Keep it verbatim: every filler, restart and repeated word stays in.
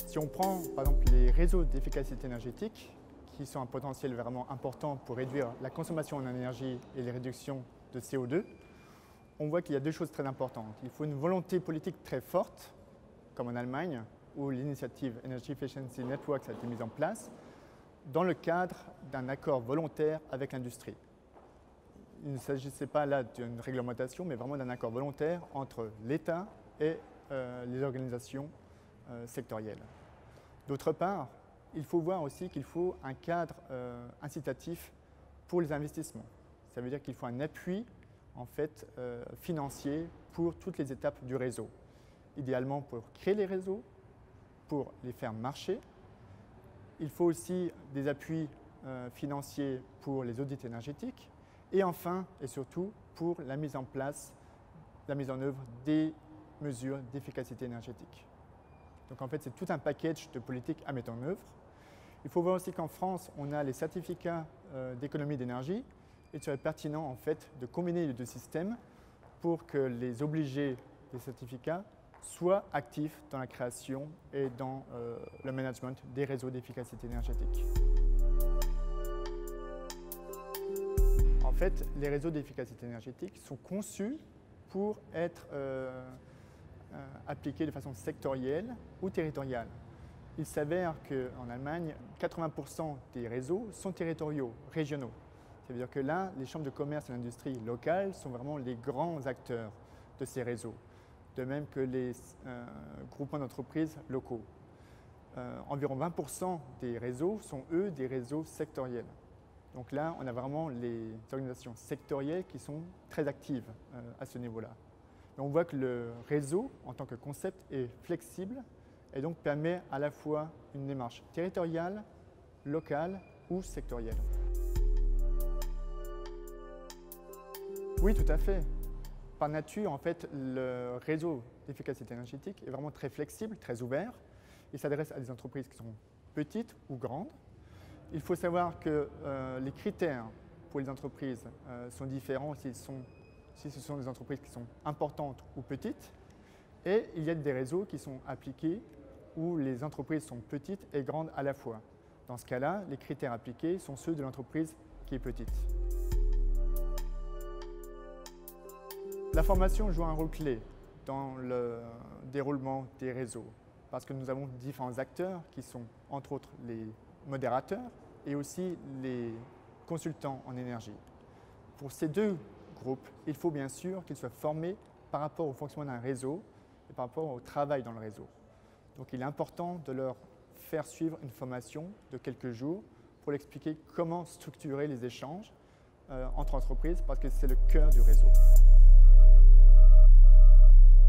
Si on prend par exemple les réseaux d'efficacité énergétique, qui sont un potentiel vraiment important pour réduire la consommation en énergie et les réductions de C O deux, on voit qu'il y a deux choses très importantes. Il faut une volonté politique très forte, comme en Allemagne, où l'initiative Energy Efficiency Networks a été mise en place, dans le cadre d'un accord volontaire avec l'industrie. Il ne s'agissait pas là d'une réglementation, mais vraiment d'un accord volontaire entre l'État et euh, les organisations euh, sectorielles. D'autre part, il faut voir aussi qu'il faut un cadre euh, incitatif pour les investissements. Ça veut dire qu'il faut un appui en fait, euh, financier pour toutes les étapes du réseau. Idéalement pour créer les réseaux, pour les faire marcher. Il faut aussi des appuis euh, financiers pour les audits énergétiques. Et enfin, et surtout, pour la mise en place, la mise en œuvre des mesures d'efficacité énergétique. Donc en fait, c'est tout un package de politiques à mettre en œuvre. Il faut voir aussi qu'en France, on a les certificats euh, d'économie d'énergie. Il serait pertinent en fait de combiner les deux systèmes pour que les obligés des certificats soient actifs dans la création et dans euh, le management des réseaux d'efficacité énergétique. En fait, les réseaux d'efficacité énergétique sont conçus pour être euh, euh, appliqués de façon sectorielle ou territoriale. Il s'avère qu'en Allemagne, quatre-vingts pour cent des réseaux sont territoriaux, régionaux. Ça veut dire que là, les chambres de commerce et l'industrie locales sont vraiment les grands acteurs de ces réseaux, de même que les euh, groupements d'entreprises locaux. Euh, environ vingt pour cent des réseaux sont, eux, des réseaux sectoriels. Donc là, on a vraiment les organisations sectorielles qui sont très actives euh, à ce niveau-là. On voit que le réseau, en tant que concept, est flexible et donc permet à la fois une démarche territoriale, locale ou sectorielle. Oui, tout à fait. Par nature, en fait, le réseau d'efficacité énergétique est vraiment très flexible, très ouvert. Il s'adresse à des entreprises qui sont petites ou grandes. Il faut savoir que euh, les critères pour les entreprises euh, sont différents s'ils sont, si ce sont des entreprises qui sont importantes ou petites. Et il y a des réseaux qui sont appliqués où les entreprises sont petites et grandes à la fois. Dans ce cas-là, les critères appliqués sont ceux de l'entreprise qui est petite. La formation joue un rôle clé dans le déroulement des réseaux parce que nous avons différents acteurs qui sont entre autres les modérateurs et aussi les consultants en énergie. Pour ces deux groupes, il faut bien sûr qu'ils soient formés par rapport au fonctionnement d'un réseau et par rapport au travail dans le réseau. Donc il est important de leur faire suivre une formation de quelques jours pour leur expliquer comment structurer les échanges euh, entre entreprises parce que c'est le cœur du réseau.